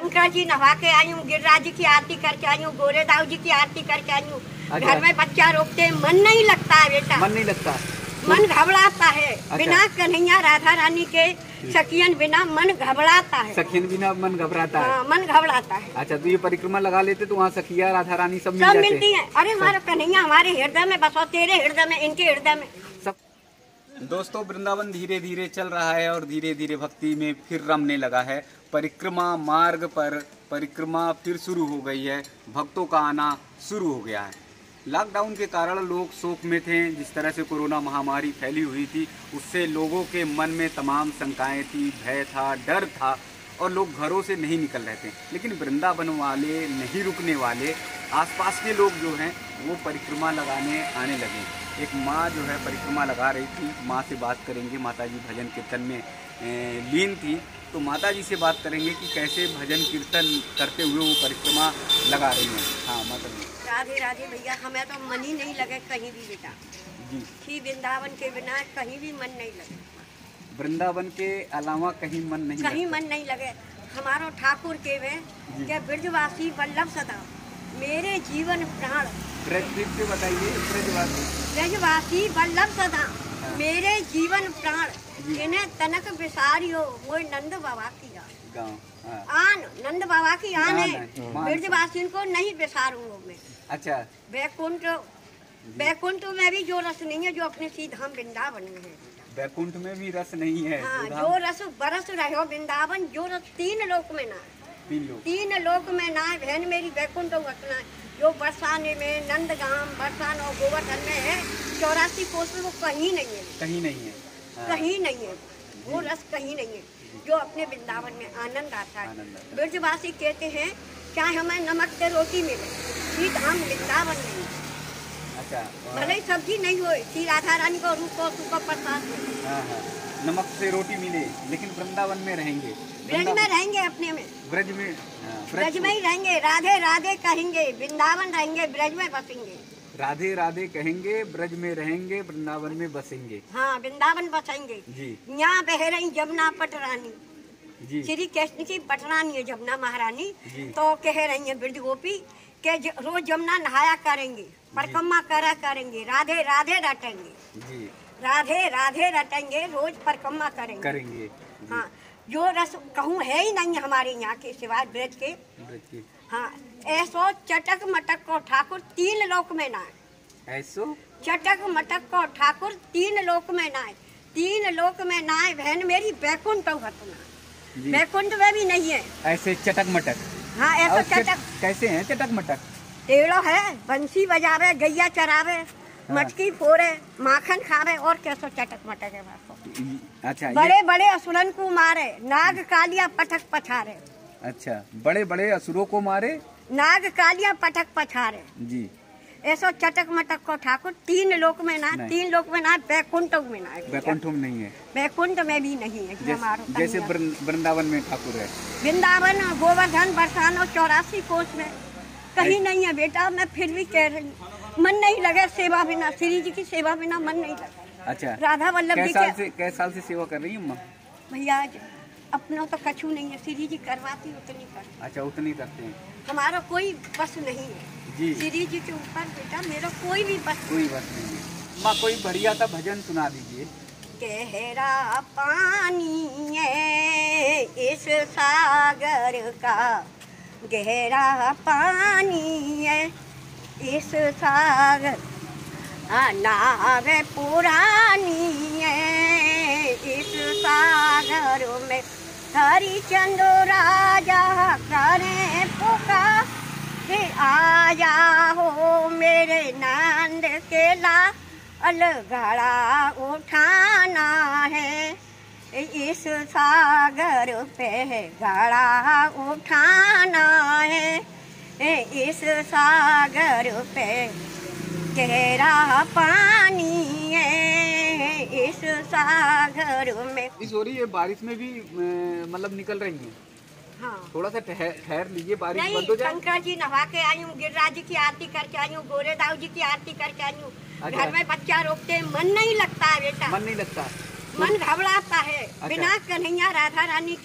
शंकर जी नहा के आई हूँ, गिरिराज जी की आरती करके आई हूँ, गोरेदाव जी की आरती करके आई हूँ। घर में बच्चा रोकते, मन नहीं लगता है बेटा, मन नहीं लगता, मन घबराता है। बिना कन्हैया राधा रानी के सखियन बिना मन घबराता है। सखियन बिना मन घबराता है। हाँ, मन घबराता है। अच्छा, तो ये परिक्रमा लगा लेते तो वहाँ सखिया राधा रानी सब मिलती हैं। अरे हमारा कन्हैया हमारे हृदय में बसो, तेरे हृदय में, इनके हृदय में सब। दोस्तों, वृंदावन धीरे धीरे चल रहा है और धीरे धीरे भक्ति में फिर रमने लगा है। परिक्रमा मार्ग पर परिक्रमा फिर शुरू हो गई है, भक्तों का आना शुरू हो गया है। लॉकडाउन के कारण लोग शोक में थे। जिस तरह से कोरोना महामारी फैली हुई थी, उससे लोगों के मन में तमाम शंकाएं थी, भय था, डर था और लोग घरों से नहीं निकल रहे थे। लेकिन वृंदावन वाले नहीं रुकने वाले, आसपास के लोग जो हैं वो परिक्रमा लगाने आने लगे। एक माँ जो है परिक्रमा लगा रही थी, माँ से बात करेंगे। माता जी भजन कीर्तन में लीन थी, तो माता जी से बात करेंगे कि कैसे भजन कीर्तन करते हुए वो परिक्रमा लगा रही हैं। हाँ माता जी। राधे राधे भैया, हमें तो मन ही नहीं लगे कहीं भी बेटा जी। कि वृंदावन के बिना कहीं भी मन नहीं लगे। वृंदावन के अलावा कहीं मन नहीं लगे। हमारो ठाकुर के वे के ब्रजवासी वल्लभ सदा मेरे जीवन प्राण। से बताइए। ब्रजवासी वल्लभ सदा मेरे जीवन प्राण, इन्हें तनक बिसारियो वो नंद बाबा की आन, नंद बाबा की आन है। ब्रजवासियों को नहीं बिसारूंगा मैं। अच्छा, वैकुंठ में भी जो रस नहीं है जो अपने श्री धाम वृंदावन में है। वैकुंठ में भी रस नहीं है। हाँ, जो रस बरस रहे हो वृंदावन, जो रस तीन लोक में ना है, तीन लोक में ना है। बहन मेरी वैकुंठ रखना है जो बरसाने में, नंदगाम, बरसान और गोवर्धन में है। 84 कोस में वो कहीं नहीं है। कहीं नहीं है वो रस, कहीं नहीं है जो अपने वृंदावन में आनंद आता है। ब्रजवासी कहते हैं चाहे हमें नमक से रोटी मिले, श्री धाम वृंदावन नहीं। अच्छा, भले ही सब्जी नहीं हो, श्री राधा रानी को रूप को सुख प्रसाद हो। नमक से रोटी मिले लेकिन वृंदावन में रहेंगे, ब्रज में रहेंगे, अपने में ब्रज में ही रहेंगे। राधे राधे कहेंगे, वृंदावन रहेंगे, ब्रज में बसेंगे। राधे राधे कहेंगे, ब्रज में रहेंगे, वृंदावन में बसेंगे। हाँ, वृंदावन बसेंगे जी। यहाँ बह रही जमुना पटरानी जी, श्री कृष्ण की पटरानी है जमुना महारानी। तो कह रही है ब्रज गोपी के रोज जमुना नहाया करेंगे, परिक्रमा करा करेंगे, राधे राधे रटेंगे जी। राधे राधे रटेंगे, रोज परिक्रमा करेंगे। हाँ, जो रस कहूँ है ही नहीं हमारे यहाँ के सिवाय ब्रज के। हाँ, ऐसो चटक मटक को ठाकुर तीन लोक में ना है। ऐसो चटक मटक को ठाकुर तीन लोक में ना है। तीन लोक में ना है बहन मेरी, वैकुंठ वैकुंठ में भी नहीं है। ऐसे चटक मटक। हाँ, ऐसा चटक कैसे है? चटक मटक टेढ़ो है, बंसी बजावे, गैया चरावे, मटकी फोड़े, माखन खावे, और कैसो चटक मटक है। अच्छा, बड़े बड़े असुरन को मारे, नाग कालिया पटक पछारे। अच्छा, बड़े बड़े असुरों को मारे, नाग कालिया पटक पछारे जी। ऐसो चटक मटक को ठाकुर तीन लोक में ना, तीन लोक में ना, वैकुंठ में ना है। वैकुंठ में नहीं है, वैकुंठ में भी नहीं है। जैसे वृंदावन में ठाकुर है। वृंदावन, गोवर्धन, बरसान और 84 कोस में कहीं नहीं है बेटा। मैं फिर भी कह रही हूँ, मन नहीं लगे सेवा बिना, श्री जी की सेवा बिना मन नहीं लगा। अच्छा, राधा वल्लभ जी कैसे साल से सेवा कर रही हूँ भैया? अपना तो कछु नहीं है, श्री जी करवाती उतनी कर। अच्छा, उतनी करते हैं। हमारा कोई बस नहीं है जी, श्री जी के ऊपर बेटा मेरा कोई भी बस नहीं है। माँ, कोई बढ़िया सा भजन सुना दीजिए। गहरा पानी है इस सागर का, गहरा पानी है इस सागर, नाव पुरानी है इस सागर में, हरिचंद्र राजा करे पुकार, आजा हो मेरे नंद के लाल, घड़ा उठाना है इस सागर पे, घड़ा उठाना है इस सागर पे, गहरा पानी है इस सागर में। इस हो रही है बारिश में भी मतलब निकल रही है। हाँ, थोड़ा सा ठहर लीजिए, बारिश बंद हो जाए। शंकर जी नहा के आई हूँ, गिरिराज जी की आरती करके आई हूँ, गोरेदाव जी की आरती करके आई हूँ। घर में बच्चा रोकते, मन नहीं लगता है बेटा, मन नहीं लगता, मन घबराता है। बिना कन्हैया राधा रानी के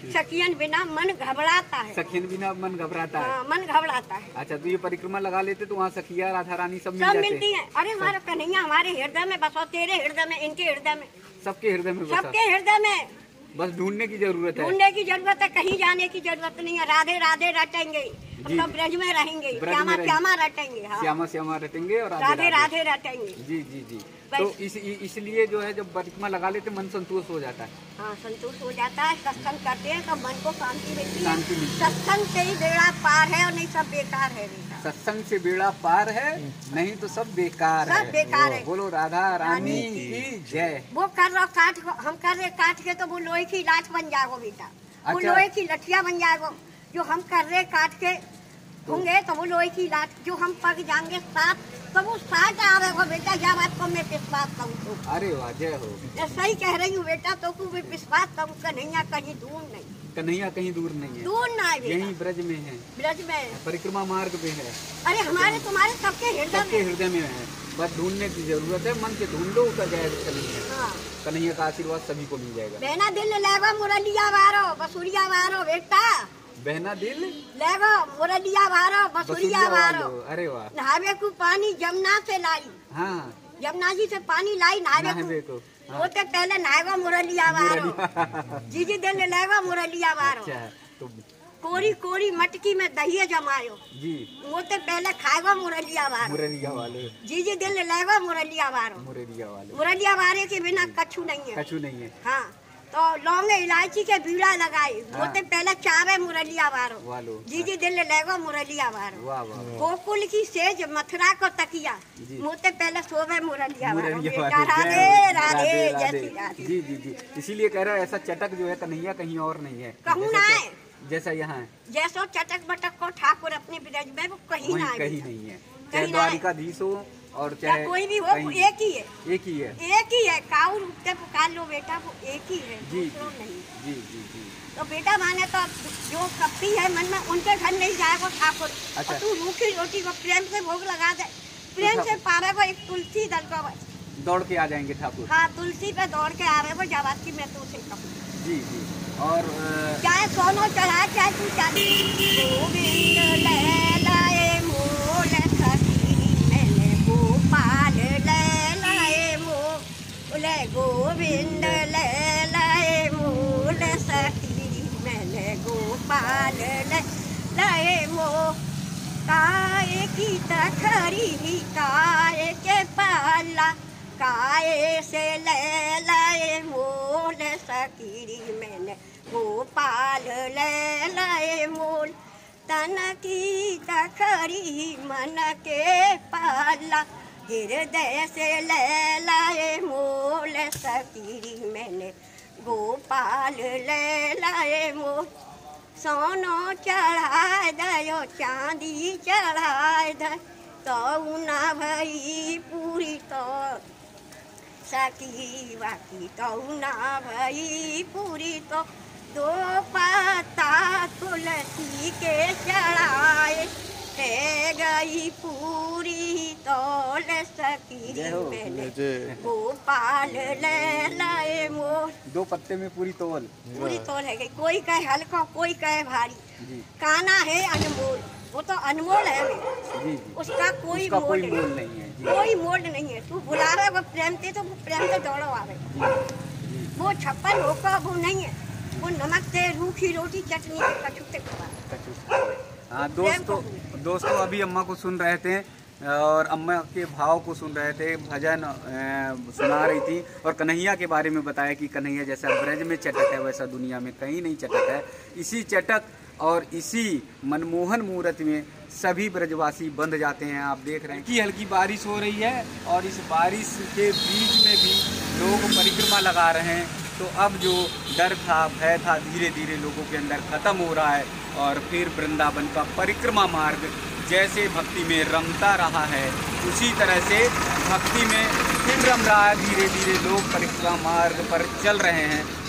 सखियन बिना मन घबराता है। सखियन बिना मन घबराता है। हाँ, मन घबराता है। अच्छा, तो ये परिक्रमा लगा लेते तो वहाँ सखिया राधा रानी सब मिलती है। अरे हमारा कन्हैया हमारे हृदय में बसा, तेरे हृदय में, इनके हृदय में, सबके हृदय में, सबके हृदय में। बस ढूंढने की जरूरत है। ढूंढने की जरूरत है, कहीं जाने की जरूरत नहीं है। राधे राधे रटेंगे, सब ब्रज में रहेंगे, श्यामा श्यामा रटेंगे। हाँ, श्यामा श्यामा रटेंगे और राधे राधे रटेंगे। जी जी जी। तो इसलिए जो है जब परिक्रमा लगा लेते मन संतोष हो जाता है। हाँ, संतोष हो जाता है। सत्संग करते हैं तो मन को शांति मिलती है। सत्संग से ही बेड़ा पार है और नहीं सब बेकार है। सत्संग से बेड़ा पार है, नहीं तो सब बेकार है। सब बेकार है। बोलो राधा रानी की जय। वो कर रहा काट, हम कर रहे काट के तो वो लोहे की लाठ बन जाएगो बेटा। वो लोहे की लठिया बन जाएगो। जो हम कर रहे काट के होंगे तो वो लोहे की लाठ, जो हम पक जाएंगे साथ तो वो साथ आवेगा बेटा। यह बात को मैं विश्वास करूँ। अरे वाह, जय हो। सही कह रही हूँ बेटा, तो तू विश्वास करूँ। कन्हैया कहीं दूर नहीं, कन्हैया कहीं दूर नहीं है, दूर ना है, यहीं ब्रज में है, ब्रज में परिक्रमा मार्ग पे है। अरे हमारे तुम्हारे सबके हृदय में है। बस ढूंढने की जरूरत है, मन के ढूंढ लो उतर जाएगा। हाँ, कन्हैया का आशीर्वाद सभी को मिल जाएगा। बहना दिल लेगो मुरलिया वारो बसुरिया वारो बेटा। बहना दिल लेगो मुरलिया वारो बसुरिया वारो। अरे वाह। नहावे को पानी जमुना से लाई। हाँ, यमुना जी से पानी लाई नहावे को। वो तो पहले नहाएगा मुरलिया वारो। जी दिल लेगा मुरलिया वारो। तो कोरी कोरी मटकी में दही जमायो जी, वो तो पहले खाएगा मुरलिया वारो। मुरलिया वाले जी दिल लेगा मुरलिया वारो। मुरलिया वारे के बिना कछु नहीं है, कछु नहीं है। हाँ, तो लौंग इलायची के बीड़ा लगाए। वो तो पहले चावे मुरलिया वारो। जी दिल लेगा मुरलिया वारो। गोकुल की सेज मथुरा को तकिया, वो तो पहले सोवे मुरलिया वारो। राधे राधे जय श्री राधे। जी जी जी। इसीलिए कह रहा है ऐसा चटक जो है कन्हैया कहीं और नहीं है। कहूँ ना है जैसा यहाँ है, जैसो चटक बटक को ठाकुर अपने ब्रज में, वो कहीं ना कहीं नहीं है। चाहे द्वारिकाधीश हो और चाहे कोई भी हो, एक ही है, एक ही है, एक ही है। काऊ रूपते पुकार लो बेटा, वो एक ही है, दूसरों नहीं। जी जी जी। तो बेटा माने तो जो कपटी है मन में, उनके घर नहीं जाएगा ठाकुर। अच्छा, तू रूखी रोटी को प्रेम से भोग लगा दे, प्रेम से पावे को एक तुलसी दल को दौड़ के आ जाएंगे ठाकुर। हाँ, तुलसी पे दौड़ के आवे वो जवाब की मैं तो उसे कहूँ। जी जी। और चाहे सोनो चढ़ा, चाहे तू चाहे गोविंद ले लाए मोल सखी मैंने गोपाल ले लाए मोले। गोविंद ले लाए मोल सखी मैंने गोपाल ले लाए मो। काय की तखरी काय के पाला, काय से ले लाए मोल सखी मैंने गोपाल ले लाए मोल। तन की तखरी मन के पाला, हृदय से ले लाए मोल सखी मैंने गोपाल ले लाए मोल। सोनो चढ़ाए दयो चांदी चढ़ाए द, तो ना भई पूरी तो सखी बाकी तो ना भई पूरी। तो दो पत्ता तुलसी के चढ़ाए ते गई पूरी तोल सखी मैंने गोपाल ले लाए मोल। 2 पत्ते में पूरी तोल है गई। कोई कहे हल्का, कोई कहे भारी। काना है अनमोल, वो तो अनमोल है जी, उसका कोई मोल नहीं है, कोई मोल नहीं है। तू बुलावे वो प्रेम से, तो वो प्रेम से दौड़ो आवे। वो छप्पन होगा वो नहीं है, वो नमक से रूखी रोटी चटनी कछु से खवा। हाँ दोस्तों अभी अम्मा को सुन रहे थे और अम्मा के भाव को सुन रहे थे, भजन सुना रही थी और कन्हैया के बारे में बताया कि कन्हैया जैसा ब्रज में चटक है वैसा दुनिया में कहीं नहीं चटक है। इसी चटक और इसी मनमोहन मूर्त में सभी ब्रजवासी बंध जाते हैं। आप देख रहे हैं कि हल्की बारिश हो रही है और इस बारिश के बीच में भी लोग परिक्रमा लगा रहे हैं। तो अब जो डर था, भय था, धीरे धीरे लोगों के अंदर खत्म हो रहा है और फिर वृंदावन का परिक्रमा मार्ग जैसे भक्ति में रमता रहा है उसी तरह से भक्ति में फिर रम रहा है। धीरे धीरे लोग परिक्रमा मार्ग पर चल रहे हैं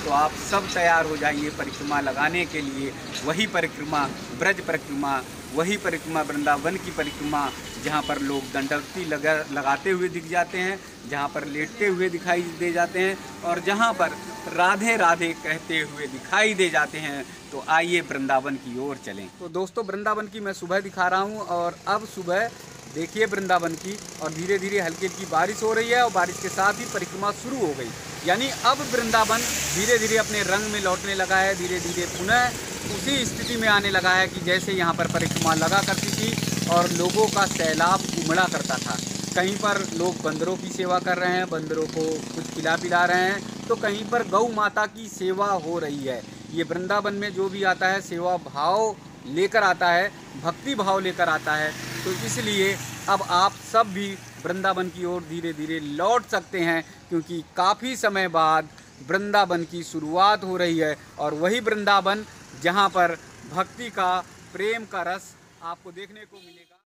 तो आप सब तैयार हो जाइए परिक्रमा लगाने के लिए। वही परिक्रमा ब्रज परिक्रमा, वही परिक्रमा वृंदावन की परिक्रमा, जहाँ पर लोग दंडवती लगाते हुए दिख जाते हैं, जहाँ पर लेटते हुए दिखाई दे जाते हैं और जहाँ पर राधे राधे कहते हुए दिखाई दे जाते हैं। तो आइए वृंदावन की ओर चलें। तो दोस्तों, वृंदावन की मैं सुबह दिखा रहा हूँ और अब सुबह देखिए वृंदावन की, और धीरे धीरे हल्की हल्की बारिश हो रही है और बारिश के साथ ही परिक्रमा शुरू हो गई। यानी अब वृंदावन धीरे धीरे अपने रंग में लौटने लगा है, धीरे धीरे पुनः उसी स्थिति में आने लगा है कि जैसे यहाँ पर परिक्रमा लगा करती थी और लोगों का सैलाब उमड़ा करता था। कहीं पर लोग बंदरों की सेवा कर रहे हैं, बंदरों को कुछ खिला पिला रहे हैं, तो कहीं पर गौ माता की सेवा हो रही है। ये वृंदावन में जो भी आता है सेवा भाव लेकर आता है, भक्ति भाव लेकर आता है। तो इसलिए अब आप सब भी वृंदावन की ओर धीरे धीरे लौट सकते हैं, क्योंकि काफ़ी समय बाद वृंदावन की शुरुआत हो रही है और वही वृंदावन जहाँ पर भक्ति का, प्रेम का रस आपको देखने को मिलेगा।